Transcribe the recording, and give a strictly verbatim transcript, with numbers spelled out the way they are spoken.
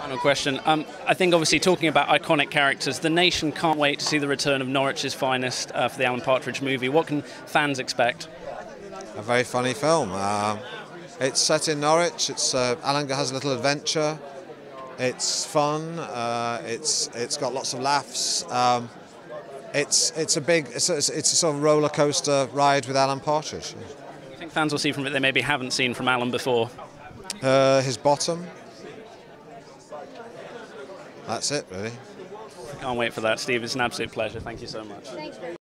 Final question. Um, I think obviously talking about iconic characters, the nation can't wait to see the return of Norwich's finest uh, for the Alan Partridge movie. What can fans expect? A very funny film. Um, it's set in Norwich. It's uh, Alan has a little adventure. It's fun. Uh, it's it's got lots of laughs. Um, it's it's a big it's a, it's a sort of roller coaster ride with Alan Partridge. I think fans will see from it they maybe haven't seen from Alan before. Uh, his bottom. That's it, really. Can't wait for that, Steve. It's an absolute pleasure. Thank you so much.